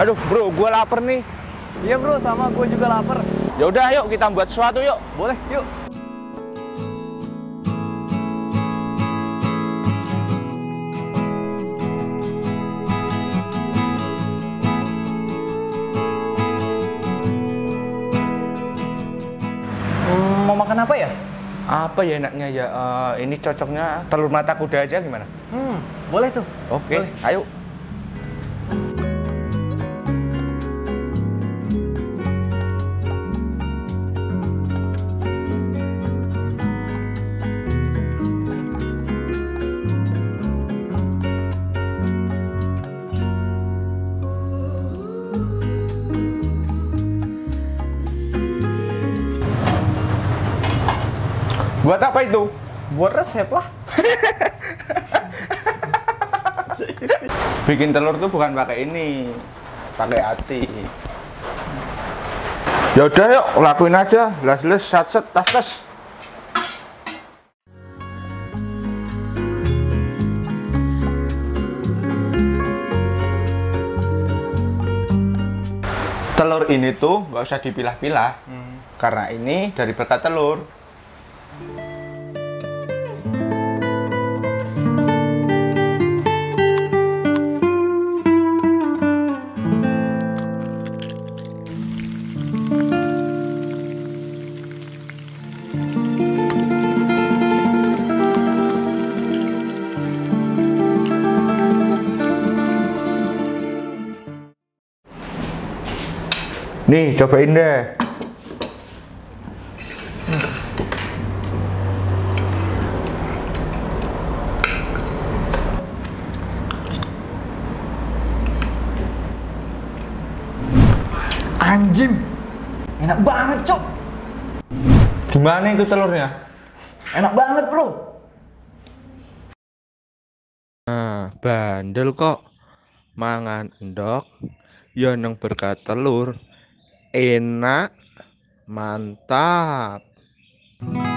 Aduh bro, gue lapar nih. Iya bro, sama gue juga lapar. Ya udah, yuk kita buat sesuatu yuk. Boleh, yuk. Mau makan apa ya? Apa ya enaknya ya? Ini cocoknya telur mata kuda aja gimana? Boleh tuh. Oke, Boleh. ayo. Buat apa itu? Buat resep lah. Bikin telur tuh bukan pakai ini, pakai hati. Ya udah yuk, lakuin aja. Les-les, sat-set, tas-tas. Telur ini tuh nggak usah dipilah-pilah, karena ini dari berkat telur. Nih, cobain deh. Anjing. Enak banget, Cok. Gimana itu telurnya? Enak banget, bro. Nah, bandel kok. Mangan endok, ya nang berkat telur. Enak, mantap.